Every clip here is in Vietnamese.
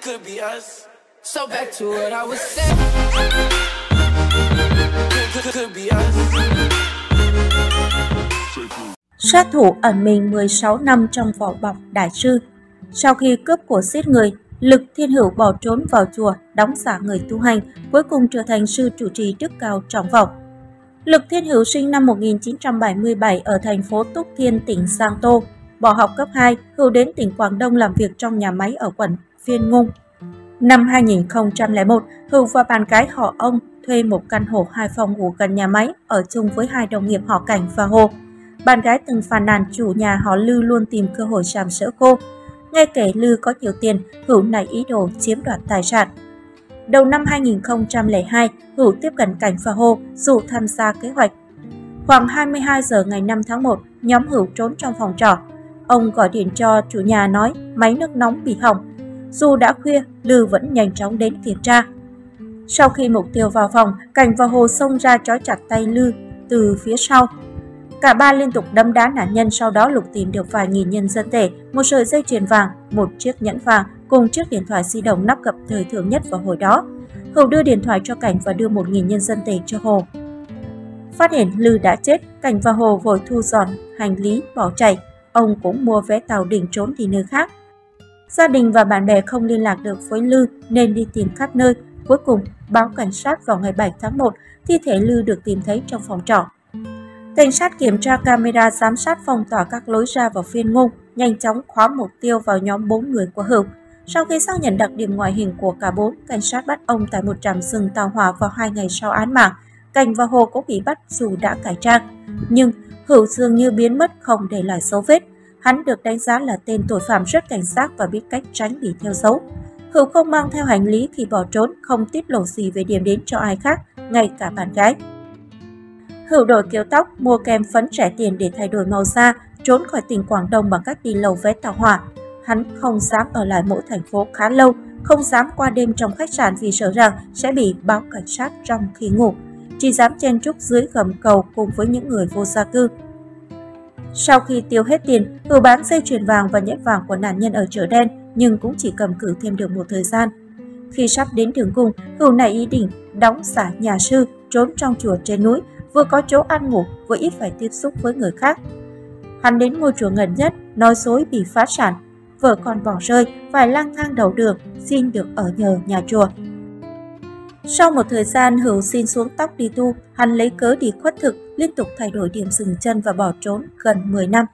could be us. So back to what I was saying. Could be us. Sát thủ ẩn mình 16 năm trong vỏ bọc đại sư. Sau khi cướp của giết người, Lực Thiên Hữu bỏ trốn vào chùa, đóng giả người tu hành, cuối cùng trở thành sư trụ trì đức cao trọng vọng. Lực Thiên Hữu sinh năm 1977 ở thành phố Túc Thiên, tỉnh Giang Tô. Bỏ học cấp 2, Hữu đến tỉnh Quảng Đông làm việc trong nhà máy ở quận Phiên Ngung. Năm 2001, Hữu và bạn gái họ ông thuê một căn hộ 2 phòng ngủ gần nhà máy, ở chung với 2 đồng nghiệp họ Cảnh và Hồ. Bạn gái từng phàn nàn chủ nhà họ Lư luôn tìm cơ hội sàm sỡ cô. Nghe kể Lư có nhiều tiền, Hữu nảy ý đồ chiếm đoạt tài sản. Đầu năm 2002, Hữu tiếp cận Cảnh và Hồ, rủ tham gia kế hoạch. Khoảng 22 giờ ngày 5 tháng 1, nhóm Hữu trốn trong phòng trọ. Ông gọi điện cho chủ nhà nói máy nước nóng bị hỏng. Dù đã khuya, Lư vẫn nhanh chóng đến kiểm tra. Sau khi mục tiêu vào phòng, Cảnh và Hồ xông ra trói chặt tay Lư từ phía sau. Cả ba liên tục đấm đá nạn nhân, sau đó lục tìm được vài nghìn nhân dân tệ, một sợi dây chuyền vàng, một chiếc nhẫn vàng cùng chiếc điện thoại di động nắp gập thời thượng nhất vào hồi đó. Hữu đưa điện thoại cho Cảnh và đưa 1.000 nhân dân tệ cho Hồ. Phát hiện Lư đã chết, Cảnh và Hồ vội thu dọn hành lý bỏ chạy. Ông cũng mua vé tàu định trốn đi nơi khác. Gia đình và bạn bè không liên lạc được với Lư nên đi tìm khắp nơi. Cuối cùng báo cảnh sát vào ngày 7 tháng 1, thi thể Lư được tìm thấy trong phòng trọ. Cảnh sát kiểm tra camera giám sát phong tỏa các lối ra vào Phiên Ngung, nhanh chóng khóa mục tiêu vào nhóm 4 người của Hữu. Sau khi xác nhận đặc điểm ngoại hình của cả 4, cảnh sát bắt ông tại một trạm rừng tàu hỏa vào 2 ngày sau án mạng. Cảnh và Hồ cũng bị bắt dù đã cải trang. Nhưng Hữu dường như biến mất không để lại dấu vết. Hắn được đánh giá là tên tội phạm rất cảnh giác và biết cách tránh bị theo dấu. Hữu không mang theo hành lý khi bỏ trốn, không tiết lộ gì về điểm đến cho ai khác, ngay cả bạn gái. Hữu đổi kiểu tóc, mua kem phấn rẻ tiền để thay đổi màu da, trốn khỏi tỉnh Quảng Đông bằng cách đi lầu vé tàu hỏa. Hắn không dám ở lại mỗi thành phố khá lâu, không dám qua đêm trong khách sạn vì sợ rằng sẽ bị báo cảnh sát trong khi ngủ, chỉ dám chen chúc dưới gầm cầu cùng với những người vô gia cư. Sau khi tiêu hết tiền, Hữu bán dây chuyền vàng và nhẫn vàng của nạn nhân ở chợ đen, nhưng cũng chỉ cầm cự thêm được một thời gian. Khi sắp đến đường cùng, Hữu nảy ý định đóng giả nhà sư, trốn trong chùa trên núi, vừa có chỗ ăn ngủ, vừa ít phải tiếp xúc với người khác. Hắn đến ngôi chùa gần nhất, nói dối bị phá sản, vợ con bỏ rơi, phải lang thang đầu đường, xin được ở nhờ nhà chùa. Sau một thời gian Hữu xin xuống tóc đi tu, hắn lấy cớ đi khuất thực, liên tục thay đổi điểm dừng chân và bỏ trốn gần 10 năm.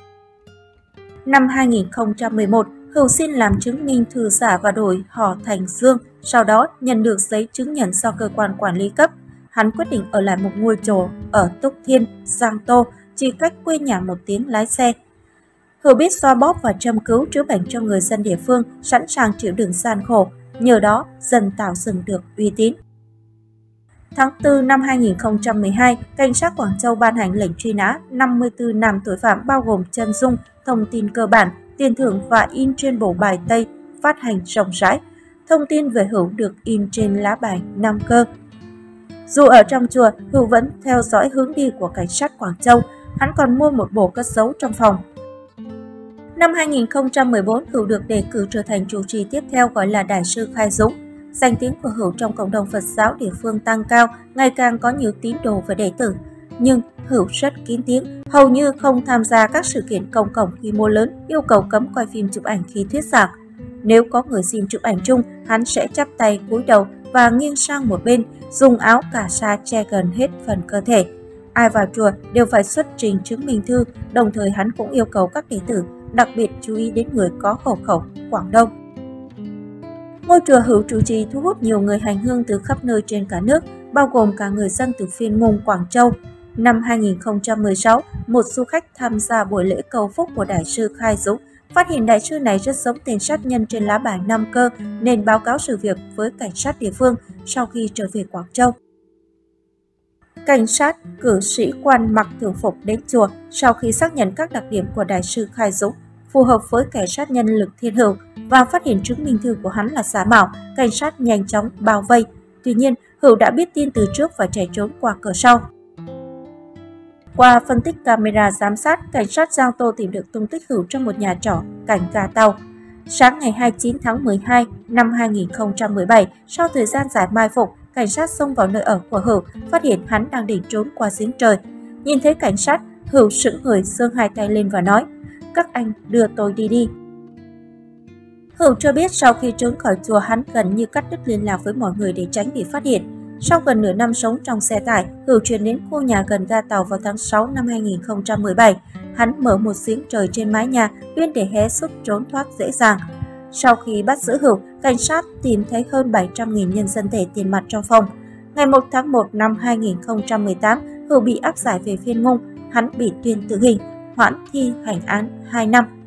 Năm 2011, Hữu xin làm chứng minh thư giả và đổi họ thành Dương, sau đó nhận được giấy chứng nhận do cơ quan quản lý cấp. Hắn quyết định ở lại một ngôi chùa ở Túc Thiên, Giang Tô, chỉ cách quê nhà 1 tiếng lái xe. Hữu biết xoa bóp và châm cứu chữa bệnh cho người dân địa phương, sẵn sàng chịu đựng gian khổ, nhờ đó dần tạo dựng được uy tín. Tháng 4 năm 2012, cảnh sát Quảng Châu ban hành lệnh truy nã 54 nam tội phạm bao gồm chân dung, thông tin cơ bản, tiền thưởng và in trên bộ bài tây, phát hành rộng rãi. Thông tin về Hữu được in trên lá bài 5 cơ. Dù ở trong chùa, Hữu vẫn theo dõi hướng đi của cảnh sát Quảng Châu, hắn còn mua một bộ cất giấu trong phòng. Năm 2014, Hữu được đề cử trở thành trụ trì tiếp theo gọi là Đại sư Khai Dũng. Danh tiếng của Hữu trong cộng đồng Phật giáo địa phương tăng cao, ngày càng có nhiều tín đồ và đệ tử. Nhưng Hữu rất kín tiếng, hầu như không tham gia các sự kiện công cộng quy mô lớn, yêu cầu cấm quay phim chụp ảnh khi thuyết giảng. Nếu có người xin chụp ảnh chung, hắn sẽ chắp tay cúi đầu và nghiêng sang một bên, dùng áo cà sa che gần hết phần cơ thể. Ai vào chùa đều phải xuất trình chứng minh thư, đồng thời hắn cũng yêu cầu các đệ tử đặc biệt chú ý đến người có hộ khẩu Quảng Đông. Ngôi chùa Hữu trụ trì thu hút nhiều người hành hương từ khắp nơi trên cả nước, bao gồm cả người dân từ Phiên Ngung, Quảng Châu. Năm 2016, một du khách tham gia buổi lễ cầu phúc của Đại sư Khai Dũng, phát hiện đại sư này rất giống tên sát nhân trên lá bài 5 cơ nên báo cáo sự việc với cảnh sát địa phương sau khi trở về Quảng Châu. Cảnh sát cử sĩ quan mặc thường phục đến chùa sau khi xác nhận các đặc điểm của Đại sư Khai Dũng phù hợp với kẻ sát nhân Lực Thiên Hữu và phát hiện chứng minh thư của hắn là giả mạo. Cảnh sát nhanh chóng bao vây. Tuy nhiên, Hữu đã biết tin từ trước và chạy trốn qua cửa sau. Qua phân tích camera giám sát, cảnh sát Giang Tô tìm được tung tích Hữu trong một nhà trọ cạnh ga tàu. Sáng ngày 29 tháng 12 năm 2017, sau thời gian dài mai phục, cảnh sát xông vào nơi ở của Hữu, phát hiện hắn đang định trốn qua giếng trời. Nhìn thấy cảnh sát, Hữu sững người giương hai tay lên và nói: "Các anh đưa tôi đi." Hữu cho biết sau khi trốn khỏi chùa, hắn gần như cắt đứt liên lạc với mọi người để tránh bị phát hiện. Sau gần nửa năm sống trong xe tải, Hữu chuyển đến khu nhà gần ga tàu vào tháng 6 năm 2017. Hắn mở một giếng trời trên mái nhà bên để hé giúp trốn thoát dễ dàng. Sau khi bắt giữ Hữu, cảnh sát tìm thấy hơn 700.000 nhân dân tệ tiền mặt trong phòng. Ngày 1 tháng 1 năm 2018, Hữu bị áp giải về Phiên Ngôn. Hắn bị tuyên tử hình, hoãn thi hành án 2 năm.